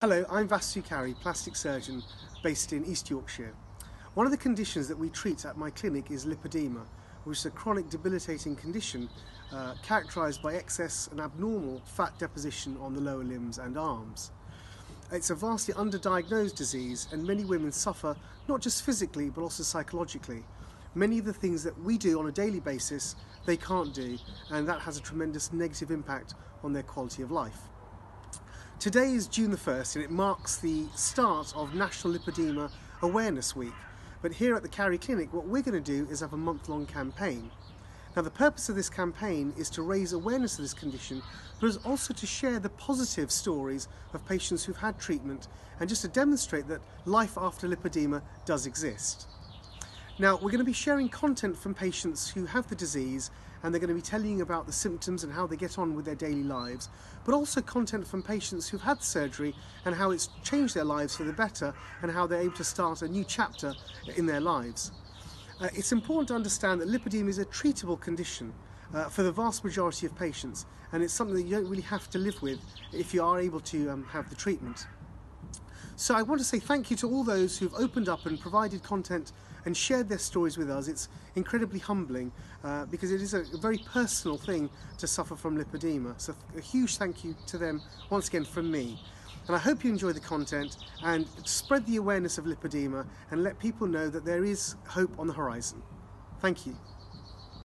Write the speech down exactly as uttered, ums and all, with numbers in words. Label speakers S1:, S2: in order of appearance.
S1: Hello, I'm Vasu Kari, plastic surgeon based in East Yorkshire. One of the conditions that we treat at my clinic is lipedema, which is a chronic debilitating condition uh, characterised by excess and abnormal fat deposition on the lower limbs and arms. It's a vastly underdiagnosed disease, and many women suffer not just physically but also psychologically. Many of the things that we do on a daily basis they can't do, and that has a tremendous negative impact on their quality of life. Today is June the first, and it marks the start of National Lipedema Awareness Week. But here at the Kari Clinic, what we're going to do is have a month-long campaign. Now, the purpose of this campaign is to raise awareness of this condition, but is also to share the positive stories of patients who've had treatment, and just to demonstrate that life after lipedema does exist. Now, we're going to be sharing content from patients who have the disease, and they're going to be telling you about the symptoms and how they get on with their daily lives, but also content from patients who've had surgery and how it's changed their lives for the better and how they're able to start a new chapter in their lives. Uh, it's important to understand that lipedema is a treatable condition uh, for the vast majority of patients, and it's something that you don't really have to live with if you are able to um, have the treatment. So I want to say thank you to all those who've opened up and provided content and shared their stories with us. It's incredibly humbling uh, because it is a very personal thing to suffer from lipedema. So a huge thank you to them once again from me. And I hope you enjoy the content and spread the awareness of lipedema and let people know that there is hope on the horizon. Thank you.